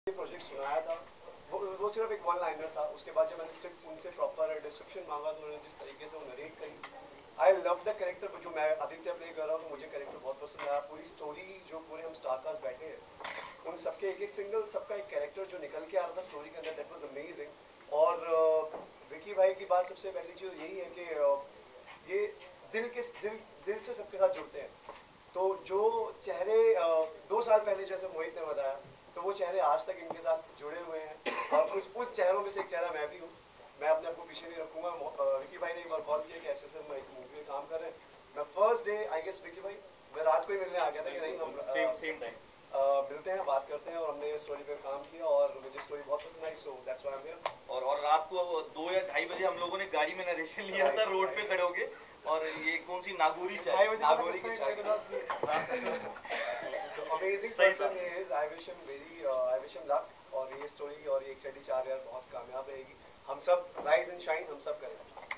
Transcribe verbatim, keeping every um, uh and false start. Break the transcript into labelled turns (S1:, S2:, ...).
S1: Project सुनाया था वो वो सिर्फ एक वन लाइनर था। उसके बाद जब मैंने स्क्रिप्ट उनसे प्रॉपर डिस्क्रिप्शन मांगा तो उन्होंने जिस तरीके से वो नरेट करी, आई लव द कैरेक्टर। जो मैं आदित्य प्ले कर रहा हूँ तो मुझे कैरेक्टर बहुत पसंद आया। पूरी स्टोरी जो पूरे हम स्टार कास्ट बैठे हैं उन सबके एक एक सिंगल सबका एक कैरेक्टर जो निकल के आ रहा था स्टोरी के अंदर, दैट वाज अमेजिंग। और uh, विकी भाई की बात सबसे पहली चीज़ यही है कि uh, ये दिल के दिल दिल से सबके साथ जुड़ते हैं। तो जो चेहरे uh, दो साल पहले जैसे मोहित ने बताया, तो वो चेहरे आज तक इनके साथ जुड़े हुए हैं और कुछ उस चेहरों में से एक चेहरा मैं भी हूँ। मैं अपने आप को पीछे नहीं रखूंगा। विकी भाई ने एक बार कॉल किया कि ऐसे से हम एक मूवी में काम कर रहे हैं। मैं first day I guess Vicky भाई मैं रात को ही मिलने आ गया था कि नहीं हम
S2: सेम सेम टाइम
S1: मिलते हैं, बात करते हैं, और हमने स्टोरी पे काम किया और मुझे स्टोरी बहुत पसंद आई। So that's why I am here.
S2: और और रात को दो या ढाई बजे हम लोगों ने गाड़ी में नरेशन लिया था रोड पे खड़े होके, और ये कौन सी नागौरी चाय
S1: नागौरी की चाय के साथ। So amazing person he is. I wish him very uh, I wish him luck। और ये स्टोरी और ये एक चड्डी चार यार बहुत कामयाब रहेगी। हम सब राइज एंड शाइन हम सब करेंगे।